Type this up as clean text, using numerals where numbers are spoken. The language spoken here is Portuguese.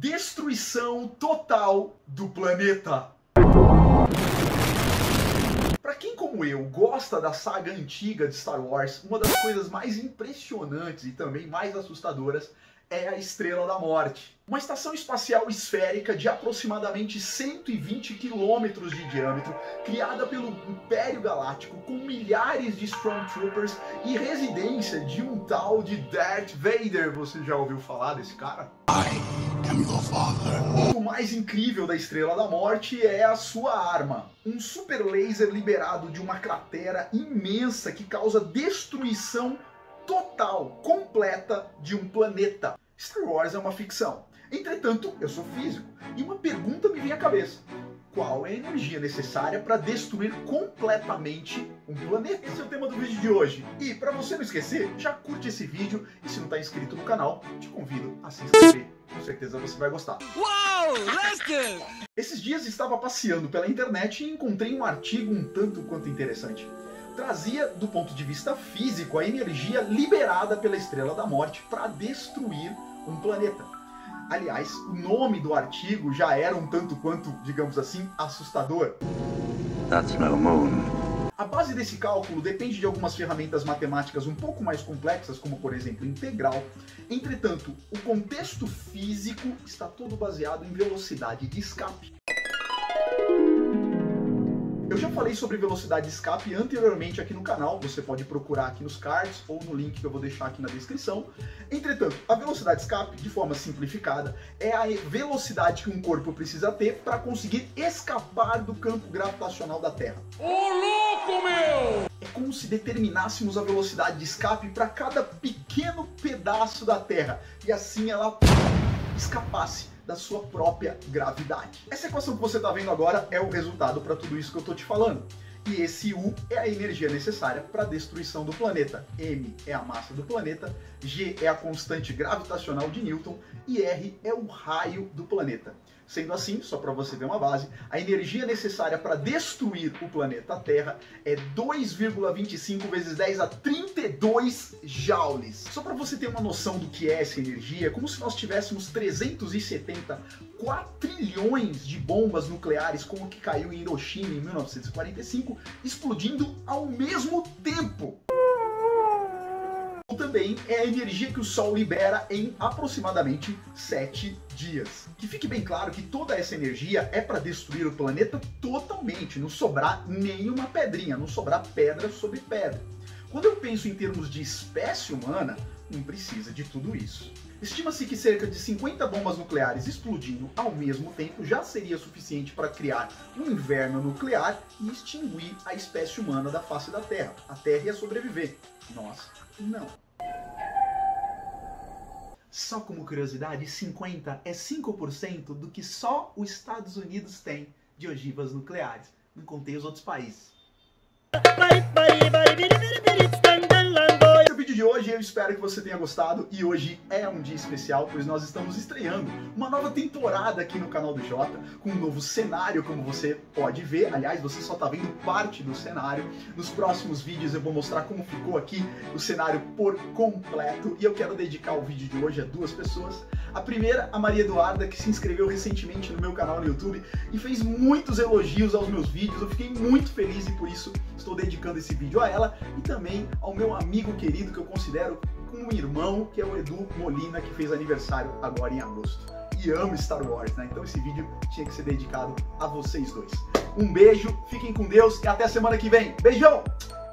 destruição total do planeta. Para quem como eu gosta da saga antiga de Star Wars, uma das coisas mais impressionantes e também mais assustadoras é a Estrela da Morte. Uma estação espacial esférica de aproximadamente 120 quilômetros de diâmetro, criada pelo Império Galáctico, com milhares de Stormtroopers e residência de um tal de Darth Vader. Você já ouviu falar desse cara? I am your father. O mais incrível da Estrela da Morte é a sua arma. Um super laser liberado de uma cratera imensa que causa destruição total, completa de um planeta. Star Wars é uma ficção. Entretanto, eu sou físico e uma pergunta me vem à cabeça. Qual é a energia necessária para destruir completamente um planeta? Esse é o tema do vídeo de hoje. E para você não esquecer, já curte esse vídeo e se não está inscrito no canal, te convido a se inscrever. Com certeza você vai gostar. Uau, Lester! Esses dias estava passeando pela internet e encontrei um artigo um tanto quanto interessante. Trazia, do ponto de vista físico, a energia liberada pela Estrela da Morte para destruir um planeta. Aliás, o nome do artigo já era um tanto quanto, digamos assim, assustador. That's no moon. A base desse cálculo depende de algumas ferramentas matemáticas um pouco mais complexas, como por exemplo integral. Entretanto, o contexto físico está todo baseado em velocidade de escape. Eu já falei sobre velocidade de escape anteriormente aqui no canal, você pode procurar aqui nos cards ou no link que eu vou deixar aqui na descrição. Entretanto, a velocidade de escape, de forma simplificada, é a velocidade que um corpo precisa ter para conseguir escapar do campo gravitacional da Terra. Ô louco, meu! É como se determinássemos a velocidade de escape para cada pequeno pedaço da Terra e assim ela escapasse da sua própria gravidade. Essa equação que você está vendo agora é o resultado para tudo isso que eu estou te falando. E esse U é a energia necessária para a destruição do planeta. M é a massa do planeta, G é a constante gravitacional de Newton e R é o raio do planeta. Sendo assim, só para você ver uma base, a energia necessária para destruir o planeta Terra é 2,25 vezes 10 a 32 joules. Só para você ter uma noção do que é essa energia, é como se nós tivéssemos 370 quatrilhões de bombas nucleares como o que caiu em Hiroshima em 1945, explodindo ao mesmo tempo. Também é a energia que o Sol libera em aproximadamente 7 dias. Que fique bem claro que toda essa energia é para destruir o planeta totalmente, não sobrar nenhuma pedrinha, não sobrar pedra sobre pedra. Quando eu penso em termos de espécie humana, não precisa de tudo isso. Estima-se que cerca de 50 bombas nucleares explodindo ao mesmo tempo já seria suficiente para criar um inverno nuclear e extinguir a espécie humana da face da Terra. A Terra ia sobreviver, nós não. Só como curiosidade, 50 é 5% do que só os Estados Unidos tem de ogivas nucleares. Não contei os outros países. No vídeo de hoje eu espero que você tenha gostado e hoje é um dia especial, pois nós estamos estreando uma nova temporada aqui no canal do Jota, com um novo cenário, como você pode ver. Aliás, você só está vendo parte do cenário. Nos próximos vídeos eu vou mostrar como ficou aqui o cenário por completo e eu quero dedicar o vídeo de hoje a duas pessoas. A primeira, a Maria Eduarda, que se inscreveu recentemente no meu canal no YouTube e fez muitos elogios aos meus vídeos. Eu fiquei muito feliz e por isso estou dedicando esse vídeo a ela e também ao meu amigo querido que eu considero como um irmão, que é o Edu Molina, que fez aniversário agora em agosto. E amo Star Wars, né? Então esse vídeo tinha que ser dedicado a vocês dois. Um beijo, fiquem com Deus e até semana que vem. Beijão!